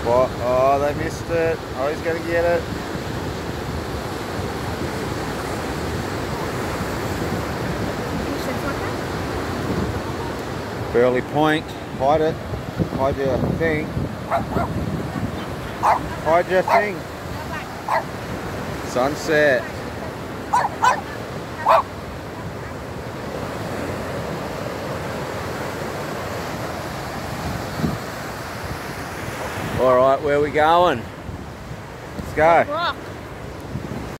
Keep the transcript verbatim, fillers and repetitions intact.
spot. Oh, they missed it. Oh, he's going to get it. Burleigh Point. Hide it. Hide your thing. Hide your thing. Sunset. All right, where are we going? Let's go.